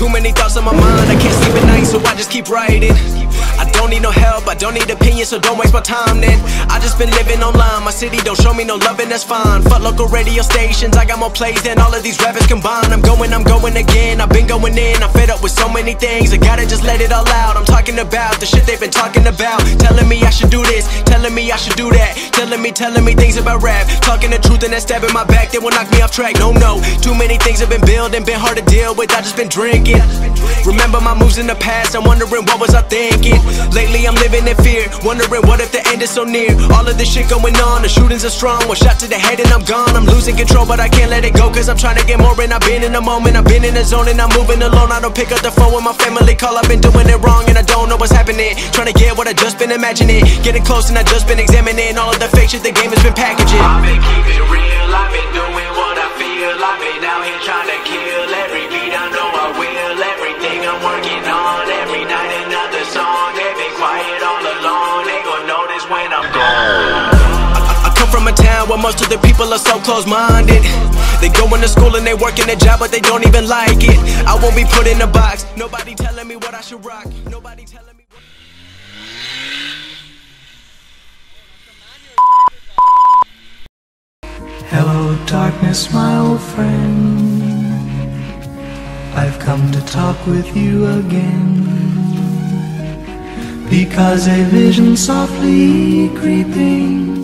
Too many thoughts on my mind, I can't sleep at night, so I just keep writing. I don't need no help, I don't need opinions, so don't waste my time then. I just been living online, my city don't show me no loving, that's fine. Fuck local radio stations, I got more plays than all of these rappers combined. I'm going again, I've been going in, I'm fed up with so many things, I gotta just let it all out. I'm talking about the shit they've been talking about, telling me I should do this, telling me I should do that, telling me things about rap, talking the truth and then stabbing my back, they will knock me off track. No, too many things have been building, been hard to deal with, I just been drinking. Remember my moves in the past, I'm wondering what was I thinking. Lately I'm living in fear, wondering what if the end is so near. All of this shit going on, the shootings are strong, one shot to the head and I'm gone. I'm losing control but I can't let it go, cause I'm trying to get more. And I've been in the moment, I've been in the zone, and I'm moving alone. I don't pick up the phone when my family call, I've been doing it wrong and I don't know what's happening. Trying to get what I just been imagining, getting close and I just been examining all of the fake shit the game has been packaging. I've been keeping it real, I've been doing what I feel, I've been out here trying to kill every beat, I know I will. Everything I'm working on, every night another song. They've been quiet all along, they gon' notice when I'm gone. I come from a town where most of the people are so close-minded. They go into school and they work in a job but they don't even like it. I won't be put in a box, nobody telling me what I should rock, nobody telling me what... Hello darkness, my old friend, I've come to talk with you again, because a vision softly creeping